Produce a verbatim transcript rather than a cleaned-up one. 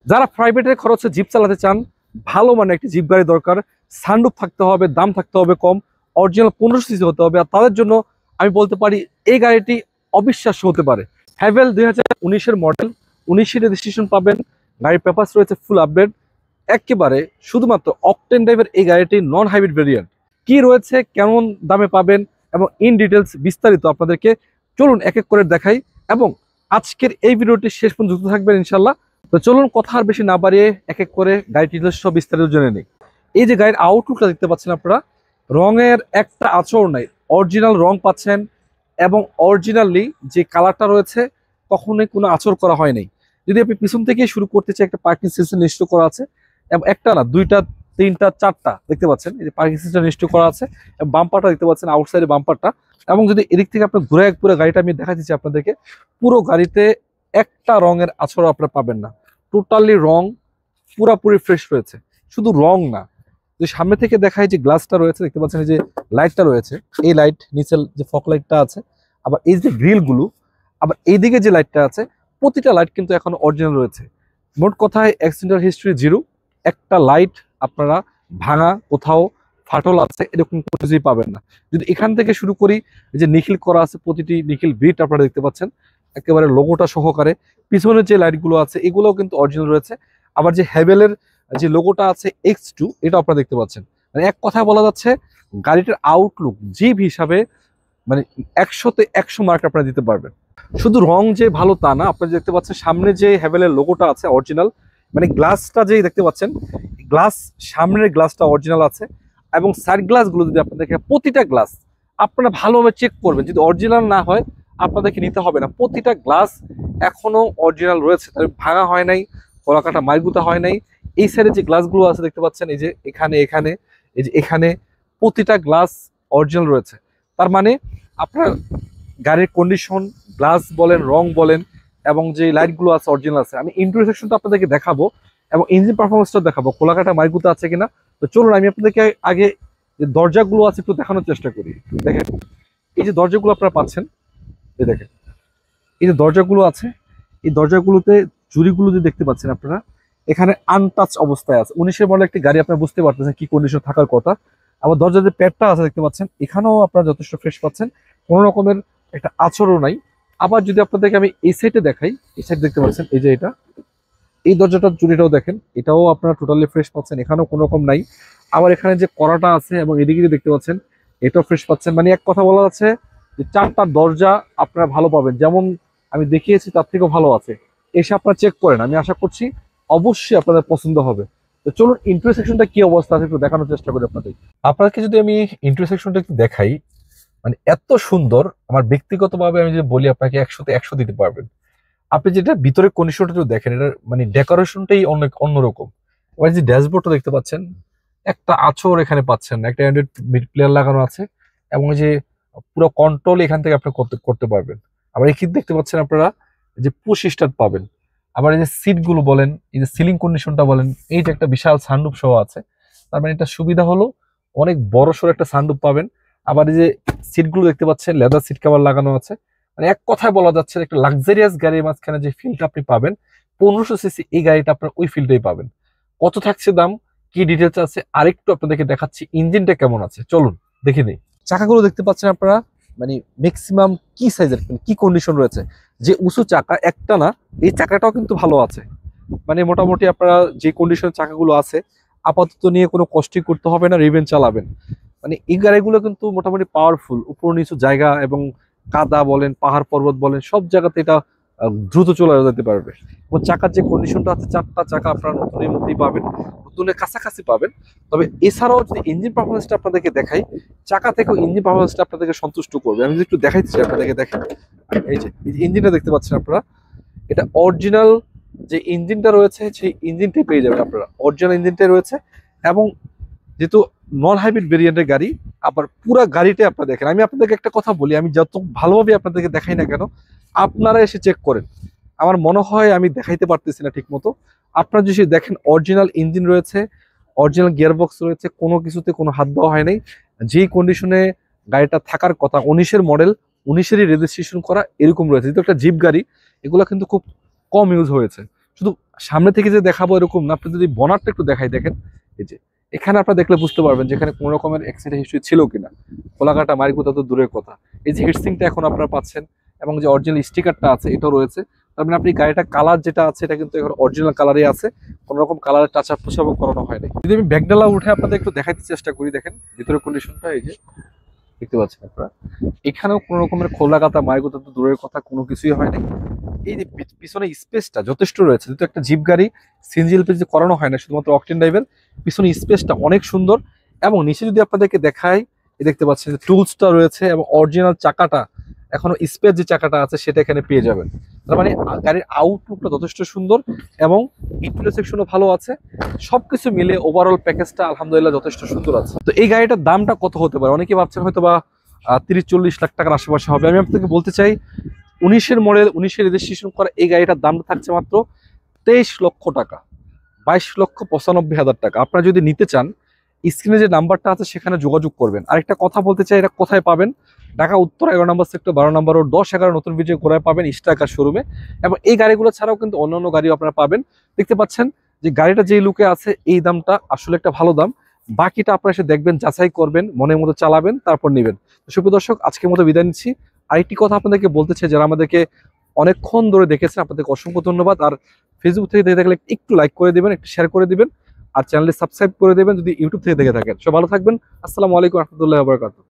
যারা প্রাইভেটের খরচে জিপ চালাতে চান, ভালো মানে একটি জিপ গাড়ি দরকার, সানরুফ থাকতে হবে, দাম থাকতে হবে কম, অরিজিনাল পনেরোশো সিসি হতে হবে, আর তাদের জন্য আমি বলতে পারি এই গাড়িটি অবিশ্বাস্য হতে পারে। হ্যাভেল দুই হাজার উনিশের মডেল, উনিশের রেজিস্ট্রেশন পাবেন, গাড়ির পেপারস রয়েছে ফুল আপডেট একেবারে, শুধুমাত্র অকটেন ড্রাইভের এই গাড়িটি নন হাইব্রিড ভেরিয়েন্ট। কি রয়েছে, কেমন দামে পাবেন এবং ইন ডিটেলস বিস্তারিত আপনাদেরকে চলুন এক এক করে দেখাই, এবং আজকের এই ভিডিওটি শেষ পর্যন্ত যুক্ত থাকবেন ইনশাল্লাহ। তো চলুন কথা আর বেশি না বাড়িয়ে এক এক করে গাড়ির ডিটেলস সব বিস্তারিত জেনে নিই। এই যে গাড়ির আউটলুকটা দেখতে পাচ্ছেন আপনারা, রঙের একটা আঁচড় নাই, অরিজিনাল রং পাচ্ছেন, এবং অরিজিনালি যে কালারটা রয়েছে কখনোই কোনো আঁচড় করা হয় নাই। যদি আপনি পিছন থেকে শুরু করতে চাই, একটা পার্কিং সিস্টেম নিশ্চয় করা আছে, এবং একটা না দুইটা তিনটা চারটা দেখতে পাচ্ছেন এই যে পার্কিং সিস্টেম নিশ্চয় করা আছে, এবং বাম্পারটা দেখতে পাচ্ছেন আউটসাইডে বাম্পারটা। এবং যদি এদিক থেকে আপনার ঘুরে পুরো গাড়িটা আমি দেখা দিচ্ছি আপনাদেরকে, পুরো গাড়িতে একটা রঙের আঁচড় আপনারা পাবেন না, টোটালি রং পুরাপুরি ফ্রেশ রয়েছে। শুধু রং না, যে সামনে থেকে দেখায় যে গ্লাসটা রয়েছে দেখতে পাচ্ছেন, এই যে লাইটটা রয়েছে, এই লাইট নিচের যে ফক লাইটটা আছে, আবার এই যে গ্রিলগুলো, আবার এইদিকে যে লাইটটা আছে, প্রতিটা লাইট কিন্তু এখন অরিজিনাল রয়েছে। মোট কথায় অ্যাক্সিডেন্টাল হিস্ট্রি জিরো, একটা লাইট আপনারা ভাঙা কোথাও ফাটল আছে এরকম কোনো কিছুই পাবেন না। যদি এখান থেকে শুরু করি, এই যে নিখিল করা আছে, প্রতিটি নিখিল বিট আপনারা দেখতে পাচ্ছেন একেবারে লোগোটা সহকারে। পিছনের যে লাইটগুলো আছে এগুলোও কিন্তু অরিজিনাল রয়েছে। আবার যে হ্যাভেলের যে লোগোটা আছে এক্স টু, এটা আপনারা দেখতে পাচ্ছেন। মানে এক কথায় বলা যাচ্ছে গাড়িটার আউটলুক জিপ হিসাবে মানে একশোতে একশো মার্ক আপনারা দিতে পারবেন। শুধু রং যে ভালো তা না, আপনারা দেখতে পাচ্ছেন সামনে যে হ্যাভেলের লোগোটা আছে অরিজিনাল, মানে গ্লাসটা যেই দেখতে পাচ্ছেন, গ্লাস সামনের গ্লাসটা অরিজিনাল আছে, এবং সাইড গ্লাসগুলো যদি আপনাদেরকে প্রতিটা গ্লাস আপনারা ভালোভাবে চেক করবেন, যদি অরিজিনাল না হয় আপনাদেরকে নিতে হবে না। প্রতিটা গ্লাস এখনো অরিজিনাল রয়েছে, তবে ভাঙা হয় নাই, কলাকাটা মাইগুতা হয় নাই। এই সাইডে যে গ্লাসগুলো আছে দেখতে পাচ্ছেন, এই যে এখানে এখানে এই যে এখানে প্রতিটা গ্লাস অরিজিনাল রয়েছে। তার মানে আপনার গাড়ির কন্ডিশন, গ্লাস বলেন, রং বলেন, এবং যে লাইটগুলো আছে অরিজিনাল আছে। আমি ইন্টেরিয়র সেকশনটা আপনাদেরকে দেখাবো এবং ইঞ্জিন পারফরমেন্সটা দেখাবো, কোলাকাটা মাইগুতা আছে কিনা। তো চলুন আমি আপনাদেরকে আগে যে দরজাগুলো আছে একটু দেখানোর চেষ্টা করি। দেখেন এই যে দরজাগুলো আপনারা পাচ্ছেন, এই দেখেন এই যে দরজাগুলো আছে, এই দরজাগুলোতে জুড়িগুলো যদি দেখতে পাচ্ছেন আপনারা, এখানে আনটাচ অবস্থায় আছে। উনিশের মডেল একটি গাড়ি, আপনারা বুঝতে পারতেছেন কি কন্ডিশন থাকার কথা। আবার দরজার যে প্যাডটা আছে দেখতে পাচ্ছেন, এখানেও আপনারা যথেষ্ট ফ্রেশ পাচ্ছেন, কোনো রকমের একটা আচরও নাই। আবার যদি আপনাদেরকে আমি এই সাইডে দেখাই, এই সাইড দেখতে পাচ্ছেন এই যে এটা, এই দরজাটার জুড়িটাও দেখেন, এটাও আপনারা টোটালি ফ্রেশ পাচ্ছেন, এখানেও কোনো রকম নাই। আবার এখানে যে কড়াটা আছে এবং এদিকে যে দেখতে পাচ্ছেন, এটাও ফ্রেশ পাচ্ছেন। মানে এক কথা বলা যাচ্ছে যে চারটা দরজা আপনারা ভালো পাবেন, যেমন আমি দেখিয়েছি তার থেকেও ভালো আছে। এসে আপনারা চেক করেন, আমি আশা করছি অবশ্যই আপনাদের পছন্দ হবে। তো চলুন ইন্টেরিয়র সেকশনটা কি অবস্থা আছে একটু দেখানোর চেষ্টা করি আপনাদের। আপনাদেরকে যদি আমি ইন্টেরিয়র সেকশনটা একটু দেখাই, মানে এত সুন্দর, আমার ব্যক্তিগতভাবে আমি যদি বলি আপনাকে একশোতে একশো দিতে পারবেন। আপনি যেটা ভিতরে কন্ডিশনটা একটু দেখেন, এটা মানে ডেকোরেশনটাই অনেক অন্যরকম। এবার যে ড্যাশবোর্ডটা দেখতে পাচ্ছেন, একটা আঁচড় এখানে পাচ্ছেন না, একটা অ্যান্ড্রয়েড প্লেয়ার লাগানো আছে, এবং যে পুরো কন্ট্রোল এখান থেকে আপনি করতে করতে পারবেন। আবার এখানে দেখতে পাচ্ছেন আপনারা যে পুশ স্টার্ট পাবেন। আবার এই যে সিটগুলো বলেন, এই যে সিলিং কন্ডিশনটা বলেন, এই যে একটা বিশাল সানরুফ সহ আছে, তার মানে এটা সুবিধা হলো অনেক বড় সড়ো একটা সানরুফ পাবেন। আবার এই যে সিটগুলো দেখতে পাচ্ছেন লেদার সিট কভার লাগানো আছে। মানে এক কথায় বলা যাচ্ছে একটা লাক্সারিয়াস গাড়ির মাঝখানে যে ফিলটা আপনি পাবেন, পনেরোশো সিসি এই গাড়িটা আপনার ওই ফিলটাই পাবেন। কত থাকছে দাম, কি ডিটেলস আছে আরেকটু আপনাদেরকে দেখাচ্ছি, ইঞ্জিনটা কেমন আছে চলুন দেখে নিই। চাকাগুলো দেখতে পাচ্ছেন আপনারা, মানে ম্যাক্সিমাম কি সাইজের, কি কন্ডিশন রয়েছে, যে উঁচু চাকা একটা না, এই চাকাটাও কিন্তু ভালো আছে। মানে মোটামুটি আপনারা যে কন্ডিশন চাকাগুলো আছে আপাতত নিয়ে কোনো কষ্টই করতে হবে না, রিভেন চালাবেন। মানে এই গাড়িগুলো কিন্তু মোটামুটি পাওয়ারফুল, উপর নিচু জায়গা এবং কাদা বলেন, পাহাড় পর্বত বলেন, সব জায়গাতে এটা দ্রুত চলে যেতে পারবে। এবং চাকার যে কন্ডিশনটা আছে, চারটা চাকা আপনারা নতুনের মধ্যেই পাবেন, নতুনের কাছাকাছি পাবেন। তবে এছাড়াও যদি ইঞ্জিন পারফরমেন্সটা আপনাদেরকে দেখাই, চাকা থেকেও ইঞ্জিন পারফরমেন্সটা আপনাদেরকে সন্তুষ্ট করবে। আমি যদি একটু দেখাইছি আপনাদেরকে, দেখেন এই যে ইঞ্জিনটা দেখতে পাচ্ছেন আপনারা, এটা অরিজিনাল যে ইঞ্জিনটা রয়েছে সেই ইঞ্জিনটাই পেয়ে যাবেন আপনারা, অরিজিনাল ইঞ্জিনটাই রয়েছে। এবং যেহেতু নন হাইব্রিড ভেরিয়েন্টের গাড়ি, আবার পুরো গাড়িটাই আপনারা দেখেন। আমি আপনাদেরকে একটা কথা বলি, আমি যত ভালোভাবে আপনাদেরকে দেখাই না কেন, আপনারা এসে চেক করেন। আমার মনে হয় আমি দেখাইতে পারতেছি না ঠিক মতো। আপনারা যদি দেখেন অরিজিনাল ইঞ্জিন রয়েছে, অরিজিনাল গিয়ারবক্স রয়েছে, কোনো কিছুতে কোনো হাত দেওয়া হয় নাই। যেই কন্ডিশনে গাড়িটা থাকার কথা, উনিশের মডেল, উনিশেরই রেজিস্ট্রেশন করা, এরকম রয়েছে। যেহেতু একটা জিপ গাড়ি, এগুলো কিন্তু খুব কম ইউজ হয়েছে। শুধু সামনে থেকে যে দেখাবো এরকম না, আপনি যদি বনারটা একটু দেখাই, দেখেন এই যে এখানে আপনারা দেখলে বুঝতে পারবেন যে এখানে কোনো রকমের অ্যাক্সিডেন্ট হিস্ট্রি ছিল কিনা। খোলাকাটা মারিকুতা তো দূরের কথা, এই যে হিটসিংটা এখন আপনারা পাচ্ছেন এবং যে অরিজিনাল স্টিকারটা আছে এটাও রয়েছে। তার মানে আপনি গাড়িটা কালার যেটা আছে এটা কিন্তু এখন অরিজিনাল কালারই আছে, কোনো রকম কালারের টাচ আপ পোশাক করানো হয়নি। যদি আমি ব্যাকডালা উঠে আপনাদের একটু দেখাইতে চেষ্টা করি, দেখেন ভিতরের কন্ডিশনটা এই যে দেখতে পাচ্ছেন আপনারা, এখানেও কোনো রকমের খোলা কাতা মারিকুতা তো দূরের কথা, কোনো কিছুই হয়নি। এই যে পিছনে স্পেসটা যথেষ্ট রয়েছে, যেহেতু একটা জিপ গাড়ি সিএনজি এলপিজি করানো হয় না, শুধুমাত্র অকটেন ড্রাইভের, পিছনে স্পেসটা অনেক সুন্দর। এবং নিচে যদি আপনাদেরকে দেখাই, দেখতে পাচ্ছেন যে টুলসটা রয়েছে এবং অরিজিনাল চাকাটা এখনো স্পেস যে চাকাটা আছে সেটা এখানে পেয়ে যাবেন। তার মানে গাড়ির আউটলুকটা যথেষ্ট সুন্দর এবং ইন্টেরিয়র সেকশনও ভালো আছে। সবকিছু মিলে ওভারঅল প্যাকেজটা আলহামদুলিল্লাহ যথেষ্ট সুন্দর আছে। তো এই গাড়িটার দামটা কত হতে পারে অনেকে ভাবছেন হয়তো বা তিরিশ চল্লিশ লাখ টাকার আশেপাশে হবে। আমি আপনাকে বলতে চাই উনিশের মডেল, উনিশের রেজিস্ট্রেশন করা এই গাড়িটার দামটা থাকছে মাত্র তেইশ লক্ষ টাকা, বাইশ লক্ষ পঁচানব্বই হাজার টাকা। আপনারা যদি নিতে চান স্ক্রিনে যে নাম্বারটা আছে সেখানে যোগাযোগ করবেন। আরেকটা কথা বলতে চাই, এটা কোথায় পাবেন? ঢাকা উত্তর এগারো নম্বর সেক্টর বারো নম্বর ও দশ এগারো নতুন বিজয় ঘোড়ায় পাবেন স্ট্রাইকার শোরুমে। এবং এই গাড়িগুলো ছাড়াও কিন্তু অন্যান্য গাড়িও আপনারা পাবেন। দেখতে পাচ্ছেন যে গাড়িটা যেই লুকে আছে এই দামটা আসলে একটা ভালো দাম। বাকিটা আপনারা এসে দেখবেন, যাচাই করবেন, মনের মতো চালাবেন, তারপর নেবেন। তো সুপ্রিয় দর্শক, আজকের মতো বিদায় নিচ্ছি। আরেকটি কথা আপনাদেরকে বলতে চাই, যারা আমাদেরকে অনেকক্ষণ ধরে দেখেছেন আপনাদেরকে অসংখ্য ধন্যবাদ। আর ফেসবুক থেকে দেখে থাকলে একটু লাইক করে দিবেন, একটু শেয়ার করে দিবেন, আর চ্যানেলটি সাবস্ক্রাইব করে দেবেন যদি ইউটিউব থেকে দেখে থাকেন। সব ভালো থাকবেন। আসসালামু আলাইকুম রহমতুল্লাহ বারাকাতুহু।